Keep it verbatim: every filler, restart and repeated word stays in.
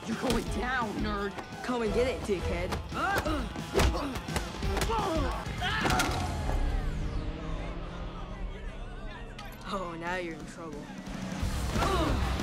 You're going down, nerd. Come and get it, dickhead. Oh, now you're in trouble.